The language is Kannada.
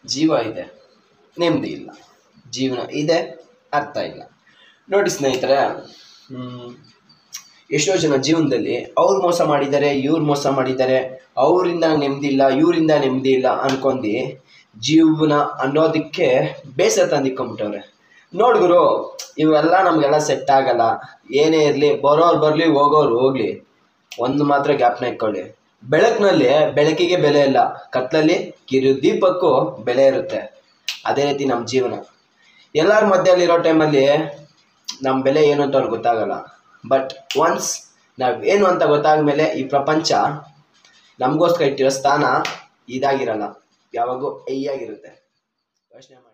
ಜೀವ ಇದೆ, ನೆಮ್ಮದಿ ಇಲ್ಲ. ಜೀವನ ಇದೆ, ಅರ್ಥ ಇಲ್ಲ. ನೋಡಿ ಸ್ನೇಹಿತರೆ, ಎಷ್ಟೋ ಜನ ಜೀವನದಲ್ಲಿ ಅವ್ರು ಮೋಸ ಮಾಡಿದ್ದಾರೆ, ಇವ್ರು ಮೋಸ ಮಾಡಿದ್ದಾರೆ, ಅವರಿಂದ ನೆಮ್ಮದಿ ಇಲ್ಲ, ಇವರಿಂದ ನೆಮ್ಮದಿ ಇಲ್ಲ ಅನ್ಕೊಂಡು ಜೀವನ ಅನ್ನೋದಕ್ಕೆ ಬೇಸರ ತಂದಿಕ್ಕೊಂಬಿಟ್ಟವ್ರೆ. ನೋಡಿದ್ರು ಇವೆಲ್ಲ ನಮಗೆಲ್ಲ ಸೆಟ್ ಆಗಲ್ಲ, ಏನೇ ಇರಲಿ, ಬರೋರು ಬರಲಿ, ಹೋಗೋರು ಹೋಗಲಿ, ಒಂದು ಮಾತ್ರ ಜ್ಞಾಪನ ಇಟ್ಕೊಳ್ಳಿ, ಬೆಳಕಿನಲ್ಲಿ ಬೆಳಕಿಗೆ ಬೆಲೆ ಇಲ್ಲ, ಕತ್ತಲಲ್ಲಿ ದೀಪಕ್ಕೂ ಬೆಲೆ ಇರುತ್ತೆ. ಅದೇ ರೀತಿ ನಮ್ಮ ಜೀವನ. ಎಲ್ಲರ ಮಧ್ಯದಲ್ಲಿರೋ ಟೈಮಲ್ಲಿ ನಮ್ಮ ಬೆಲೆ ಏನು ಅಂತ ಅವ್ರಿಗೆ ಗೊತ್ತಾಗಲ್ಲ. ಬಟ್ ಒನ್ಸ್ ನಾವೇನು ಅಂತ ಗೊತ್ತಾದ್ಮೇಲೆ ಈ ಪ್ರಪಂಚ ನಮಗೋಸ್ಕರ ಇಟ್ಟಿರೋ ಸ್ಥಾನ ಇದಾಗಿರಲ್ಲ, ಯಾವಾಗೂ ಐಯಾಗಿರುತ್ತೆ. ಯೋಚನೆ ಮಾಡಿ.